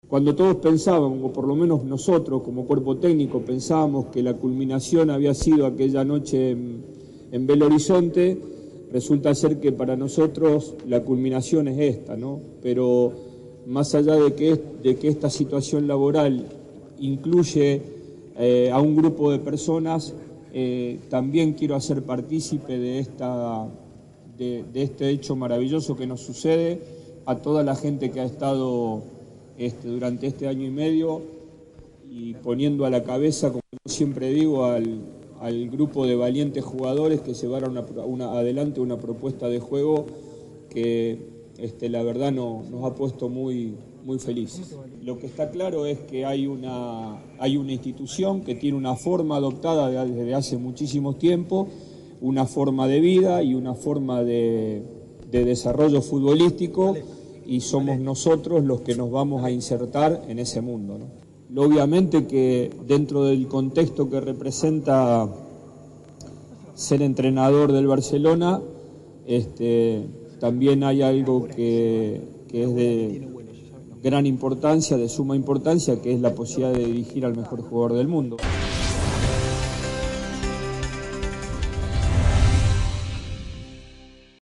Cuando todos pensábamos, o por lo menos nosotros como cuerpo técnico pensábamos que la culminación había sido aquella noche en Belo Horizonte, resulta ser que para nosotros la culminación es esta, ¿no? Pero más allá de que esta situación laboral incluye a un grupo de personas, también quiero hacer partícipe de este hecho maravilloso que nos sucede, a toda la gente que ha estado durante este año y medio y poniendo a la cabeza, como yo siempre digo, al grupo de valientes jugadores que llevaron adelante una propuesta de juego que la verdad nos ha puesto muy felices. Lo que está claro es que hay una institución que tiene una forma adoptada desde hace muchísimo tiempo, una forma de vida y una forma de desarrollo futbolístico, y somos nosotros los que nos vamos a insertar en ese mundo, ¿no? Obviamente que dentro del contexto que representa ser entrenador del Barcelona, también hay algo que es de gran importancia, de suma importancia, que es la posibilidad de dirigir al mejor jugador del mundo.